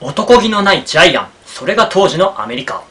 男気のないジャイアン、それが当時のアメリカ。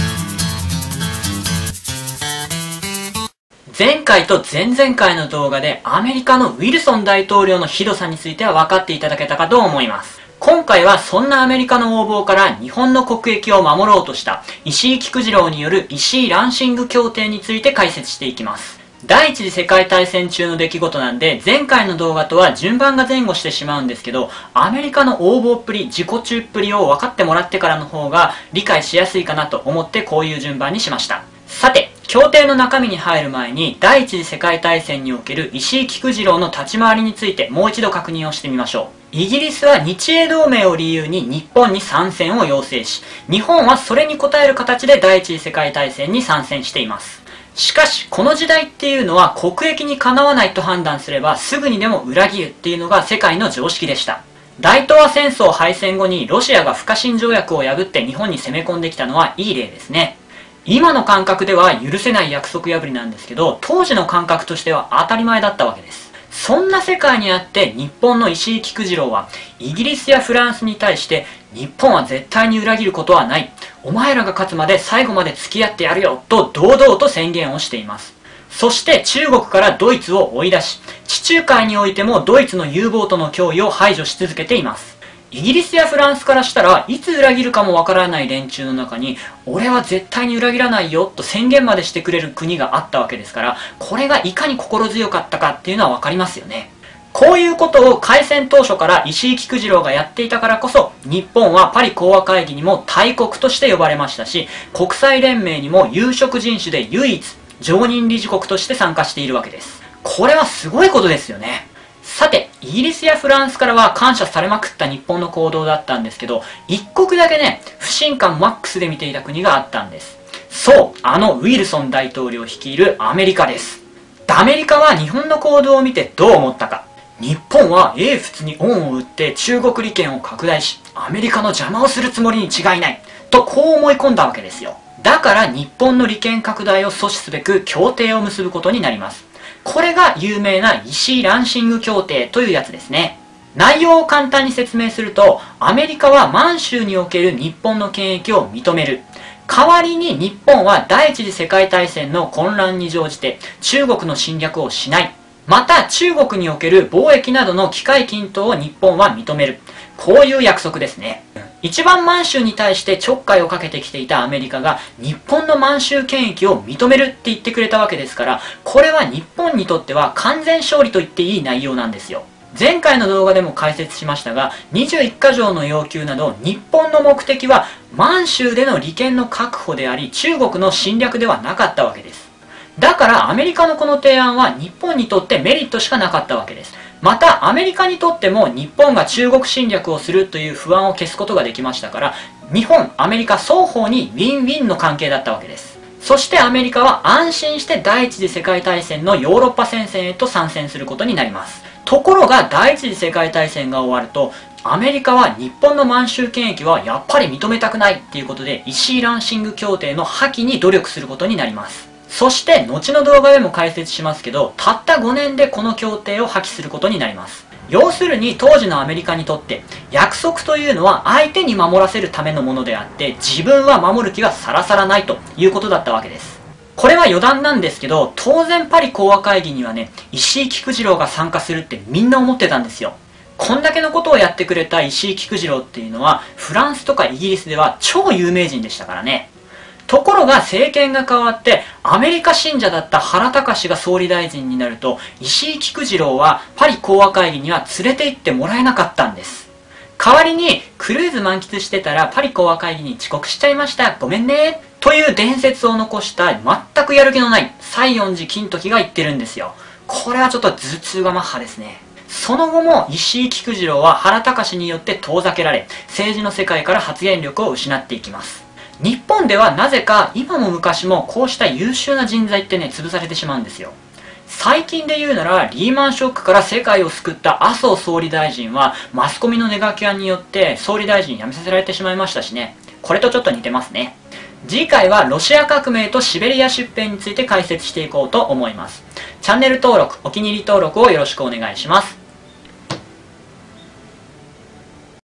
前回と前々回の動画でアメリカのウィルソン大統領のひどさについては分かっていただけたかと思います。今回はそんなアメリカの横暴から日本の国益を守ろうとした石井菊次郎による石井ランシング協定について解説していきます。第一次世界大戦中の出来事なんで、前回の動画とは順番が前後してしまうんですけど、アメリカの横暴っぷり、自己中っぷりを分かってもらってからの方が理解しやすいかなと思ってこういう順番にしました。さて、協定の中身に入る前に、第一次世界大戦における石井菊次郎の立ち回りについてもう一度確認をしてみましょう。イギリスは日英同盟を理由に日本に参戦を要請し、日本はそれに応える形で第一次世界大戦に参戦しています。しかし、この時代っていうのは国益にかなわないと判断すればすぐにでも裏切るっていうのが世界の常識でした。大東亜戦争敗戦後にロシアが不可侵条約を破って日本に攻め込んできたのはいい例ですね。今の感覚では許せない約束破りなんですけど、当時の感覚としては当たり前だったわけです。そんな世界にあって日本の石井菊次郎はイギリスやフランスに対して日本は絶対に裏切ることはない。お前らが勝つまで最後まで付き合ってやるよと堂々と宣言をしています。そして中国からドイツを追い出し、地中海においてもドイツの U ボートの脅威を排除し続けています。イギリスやフランスからしたらいつ裏切るかもわからない連中の中に俺は絶対に裏切らないよと宣言までしてくれる国があったわけですから、これがいかに心強かったかっていうのはわかりますよね。こういうことを開戦当初から石井菊次郎がやっていたからこそ、日本はパリ講和会議にも大国として呼ばれましたし、国際連盟にも有色人種で唯一常任理事国として参加しているわけです。これはすごいことですよね。さて、イギリスやフランスからは感謝されまくった日本の行動だったんですけど、一国だけね、不信感マックスで見ていた国があったんです。そう、あのウィルソン大統領率いるアメリカです。アメリカは日本の行動を見てどう思ったか。日本は英仏に恩を売って中国利権を拡大し、アメリカの邪魔をするつもりに違いない。とこう思い込んだわけですよ。だから日本の利権拡大を阻止すべく協定を結ぶことになります。これが有名な石井ランシング協定というやつですね。内容を簡単に説明すると、アメリカは満州における日本の権益を認める。代わりに日本は第一次世界大戦の混乱に乗じて中国の侵略をしない。また中国における貿易などの機会均等を日本は認める。こういう約束ですね。一番満州に対してちょっかいをかけてきていたアメリカが日本の満州権益を認めるって言ってくれたわけですから、これは日本にとっては完全勝利と言っていい内容なんですよ。前回の動画でも解説しましたが、21か条の要求など日本の目的は満州での利権の確保であり、中国の侵略ではなかったわけです。だからアメリカのこの提案は日本にとってメリットしかなかったわけです。またアメリカにとっても日本が中国侵略をするという不安を消すことができましたから、日本、アメリカ双方にウィンウィンの関係だったわけです。そしてアメリカは安心して第一次世界大戦のヨーロッパ戦線へと参戦することになります。ところが第一次世界大戦が終わると、アメリカは日本の満州権益はやっぱり認めたくないっていうことで、石井ランシング協定の破棄に努力することになります。そして後の動画でも解説しますけど、たった5年でこの協定を破棄することになります。要するに当時のアメリカにとって約束というのは相手に守らせるためのものであって、自分は守る気がさらさらないということだったわけです。これは余談なんですけど、当然パリ講和会議にはね、石井菊次郎が参加するってみんな思ってたんですよ。こんだけのことをやってくれた石井菊次郎っていうのはフランスとかイギリスでは超有名人でしたからね。ところが政権が変わってアメリカ信者だった原敬が総理大臣になると、石井菊次郎はパリ講和会議には連れて行ってもらえなかったんです。代わりにクルーズ満喫してたらパリ講和会議に遅刻しちゃいました、ごめんねという伝説を残した全くやる気のない西園寺金時が言ってるんですよ。これはちょっと頭痛がマッハですね。その後も石井菊次郎は原敬によって遠ざけられ、政治の世界から発言力を失っていきます。日本ではなぜか今も昔もこうした優秀な人材ってね、潰されてしまうんですよ。最近で言うならリーマンショックから世界を救った麻生総理大臣はマスコミのネガキャンによって総理大臣辞めさせられてしまいましたしね。これとちょっと似てますね。次回はロシア革命とシベリア出兵について解説していこうと思います。チャンネル登録、お気に入り登録をよろしくお願いします。